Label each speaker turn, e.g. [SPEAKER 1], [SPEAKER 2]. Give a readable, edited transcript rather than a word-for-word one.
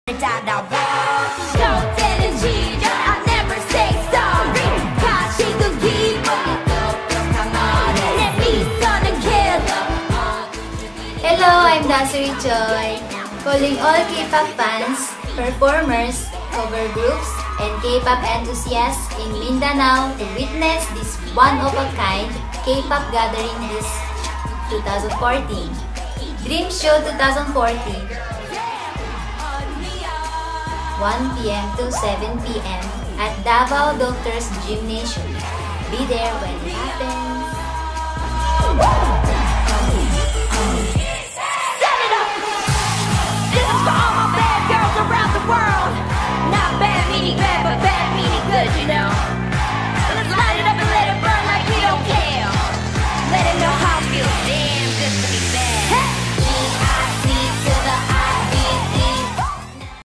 [SPEAKER 1] Hello, I'm Dasuri Choi, calling all K-pop fans, performers, cover groups, and K-pop enthusiasts in Mindanao to witness this one-of-a-kind K-pop gathering this 2014. Dream Show 2014, 1 p.m. to 7 p.m. at Davao Doctors Gymnasium. Be there when it happens.